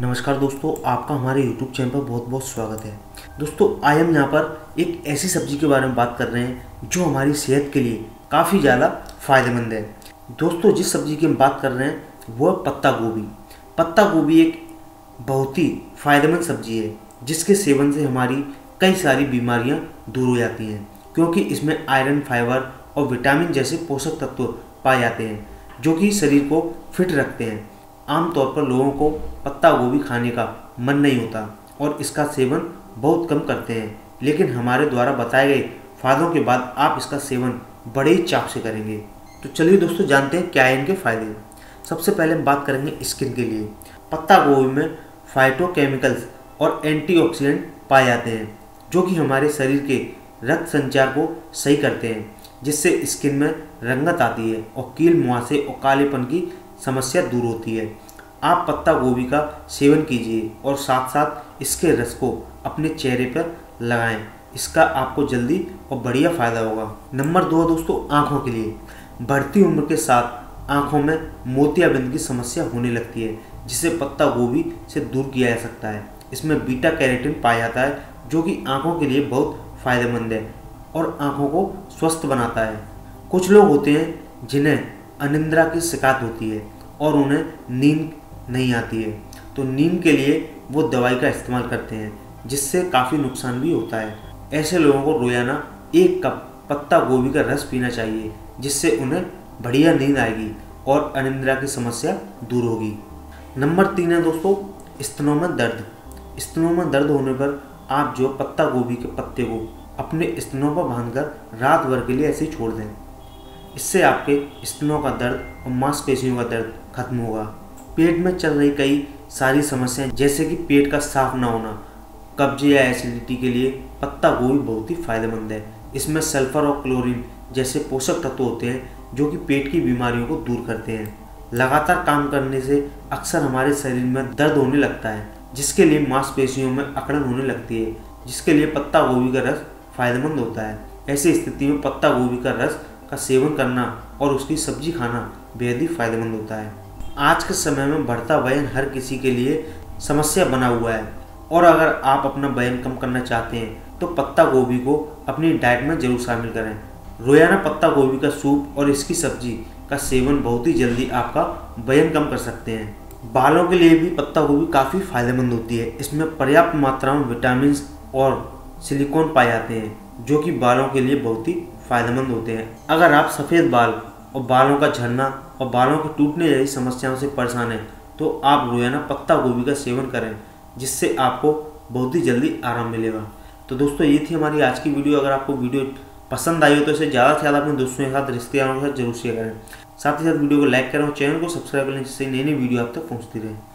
नमस्कार दोस्तों, आपका हमारे YouTube चैनल पर बहुत बहुत स्वागत है। दोस्तों, आज हम यहाँ पर एक ऐसी सब्जी के बारे में बात कर रहे हैं जो हमारी सेहत के लिए काफ़ी ज़्यादा फायदेमंद है। दोस्तों, जिस सब्जी की हम बात कर रहे हैं वो है पत्ता गोभी। पत्ता गोभी एक बहुत ही फायदेमंद सब्जी है जिसके सेवन से हमारी कई सारी बीमारियाँ दूर हो जाती हैं, क्योंकि इसमें आयरन, फाइबर और विटामिन जैसे पोषक तत्व पाए जाते हैं जो कि शरीर को फिट रखते हैं। आमतौर पर लोगों को पत्ता गोभी खाने का मन नहीं होता और इसका सेवन बहुत कम करते हैं, लेकिन हमारे द्वारा बताए गए फायदों के बाद आप इसका सेवन बड़े ही चाव से करेंगे। तो चलिए दोस्तों, जानते हैं क्या है इनके फायदे। सबसे पहले हम बात करेंगे स्किन के लिए। पत्ता गोभी में फाइटोकेमिकल्स और एंटीऑक्सीडेंट पाए जाते हैं जो कि हमारे शरीर के रक्त संचार को सही करते हैं, जिससे स्किन में रंगत आती है और कील मुहासे और कालेपन की समस्या दूर होती है। आप पत्ता गोभी का सेवन कीजिए और साथ साथ इसके रस को अपने चेहरे पर लगाएं। इसका आपको जल्दी और बढ़िया फ़ायदा होगा। नंबर 2 दोस्तों, आँखों के लिए। बढ़ती उम्र के साथ आँखों में मोतियाबिंद की समस्या होने लगती है, जिसे पत्ता गोभी से दूर किया जा सकता है। इसमें बीटा कैरोटीन पाया जाता है जो कि आँखों के लिए बहुत फ़ायदेमंद है और आँखों को स्वस्थ बनाता है। कुछ लोग होते हैं जिन्हें अनिद्रा की शिकायत होती है और उन्हें नींद नहीं आती है, तो नींद के लिए वो दवाई का इस्तेमाल करते हैं जिससे काफ़ी नुकसान भी होता है। ऐसे लोगों को रोज़ाना 1 कप पत्ता गोभी का रस पीना चाहिए, जिससे उन्हें बढ़िया नींद आएगी और अनिद्रा की समस्या दूर होगी। नंबर 3 है दोस्तों, स्तनों में दर्द। स्तनों में दर्द होने पर आप जो पत्ता गोभी के पत्ते को अपने स्तनों पर बांधकर रात भर के लिए ऐसे ही छोड़ दें। इससे आपके स्तनों का दर्द और मांसपेशियों का दर्द खत्म होगा। पेट में चल रही कई सारी समस्याएं जैसे कि पेट का साफ ना होना, कब्ज या एसिडिटी के लिए पत्ता गोभी बहुत ही फायदेमंद है। इसमें सल्फर और क्लोरीन जैसे पोषक तत्व होते हैं जो कि पेट की बीमारियों को दूर करते हैं। लगातार काम करने से अक्सर हमारे शरीर में दर्द होने लगता है, जिसके लिए मांसपेशियों में अकड़न होने लगती है, जिसके लिए पत्ता गोभी का रस फायदेमंद होता है। ऐसी स्थिति में पत्ता गोभी का रस का सेवन करना और उसकी सब्जी खाना बेहद ही फायदेमंद होता है। आज के समय में बढ़ता वजन हर किसी के लिए समस्या बना हुआ है और अगर आप अपना वजन कम करना चाहते हैं तो पत्ता गोभी को अपनी डाइट में जरूर शामिल करें। रोजाना पत्ता गोभी का सूप और इसकी सब्जी का सेवन बहुत ही जल्दी आपका वजन कम कर सकते हैं। बालों के लिए भी पत्ता गोभी काफ़ी फायदेमंद होती है। इसमें पर्याप्त मात्रा में विटामिन और सिलिकॉन पाए जाते हैं जो कि बालों के लिए बहुत ही फायदेमंद होते हैं। अगर आप सफ़ेद बाल और बालों का झड़ना और बालों के टूटने जैसी समस्याओं से परेशान हैं तो आप रोजाना पत्ता गोभी का सेवन करें, जिससे आपको बहुत ही जल्दी आराम मिलेगा। तो दोस्तों, ये थी हमारी आज की वीडियो। अगर आपको वीडियो पसंद आई हो तो इसे ज़्यादा से ज़्यादा अपने दोस्तों के साथ, रिश्तेदारों के साथ जरूर शेयर करें। साथ ही साथ वीडियो को लाइक करें और चैनल को सब्सक्राइब करें, जिससे नई नई वीडियो आप तक पहुँचती रहे।